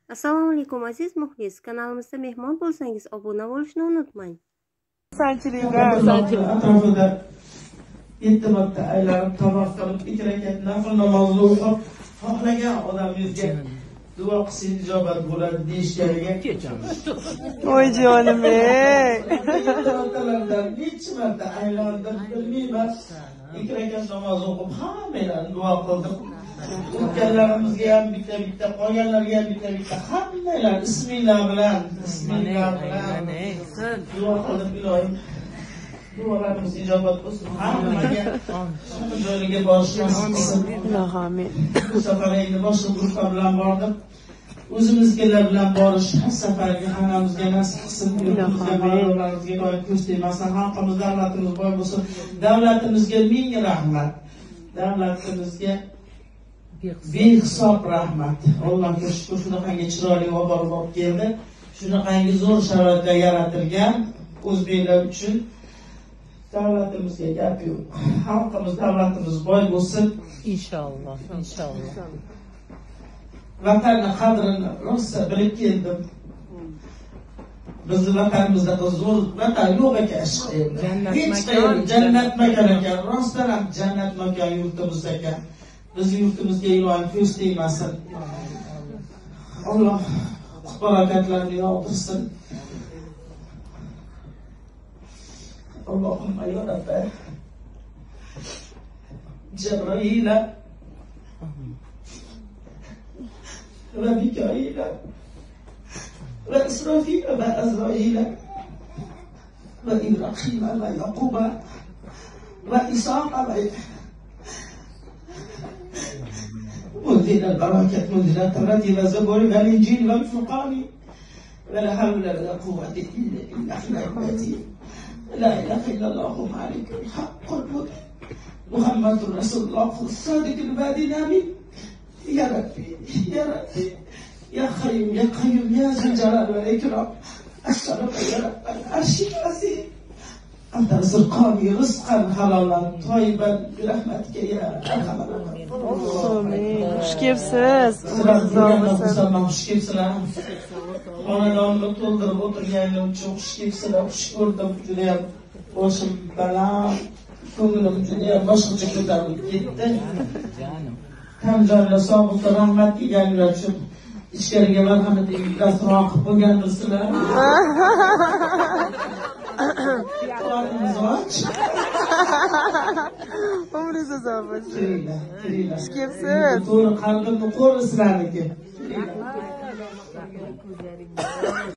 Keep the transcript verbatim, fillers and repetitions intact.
Assalomu alaykum aziz muxlis, kanalimizda mehmon bo'lsangiz obuna bo'lishni unutmang. Atrofida yetti marta aylanib tavof qilib ikki rakat nafl namozni o'qib xohlagan odamingizga duo qilsangiz ijobat bo'ladi deyishganiga Voy jonim ey. Necha marta aylandim bilmayman. ikki rakat namoz o'qib hammalarni duo qildim. O'tganlarimizga ham bitta bitta, qolganlarga ham bitta bitta, hammalar bismillah bilan, bismillah bilan duo qildim. Ilohim duolarimiz ijobat bo'lsin. Hammaga shu joyga borishni nasib qilsin. Amin. Bu safar endi boshqa guruhlar bilan bordim. O'zimizgalar bilan borish har safargi hammamizga nasib qilsin. Yurtimizga, mahallarimizga iloyim ko'z tegmasin. Xalqimiz, davlatimiz boy bo'lsin. Davlatimizga ming rahmat. Davlatimizga behisob rahmat. Allohga shukr, shunaqangi chiroyli ob-havo olib keldi. Shunaqangi zo'r sharoitlar yaratilgan o'zbeklar uchun. Davlatimizga gap yo'q. Xalqimiz, davlatimiz boy bo'lsin. Inshaalloh, inshaalloh. Vatanning qadrini rosa bilib keldim. Bizni vatanimizda zo'r vatan yo'q ekan. Hech qayerda jannat makan ekan. Rostdan ham jannat makan yurtimiz ekan. Bizning yurtimizga ilohim ko'z tegmasin. Alloh barakatlarni yog'dirsin. Allohumma ya Rabbi. Cebrail ve Mikail ve İsrafil ve Azrail ve İbrahim ve Yakub ve İshak ve منزل البركة منزل التوراة والزبور والإنجيل والفرقان ولا حول ولا قوة إلا بالله العظيم لا إله إلا الله مالك الحق المبين محمد رسول الله الصادق الوعد الأمين يا ربي يا ربي يا خيوم يا قيوم يا ذو الجلال والإكرام أسألك يا رب العرش العظيم أنت رزقني رزقا حلالا طيبا برحمتك يا أرحم الراحمين. Amin. Xush kelibsiz. Xush kelibsizlar. Xonadonni to'ldirib o'tirganim uchun xush kelibsizlar. Xush ko'rdim. Juda ham boshim baland, ko'nglim juda ham boshqacha ko'tarilib ketdi. Hamdonlar sobiqda rahmat deganlar uchun ichkariga marhamat dastroq qilib qo'yganmirsizlar. Umringiz uzoq bo'lsin. Kiringlar, kiringlar. Xush kelibsiz. To'g'ri qalbimni qo'ri sizlarniki.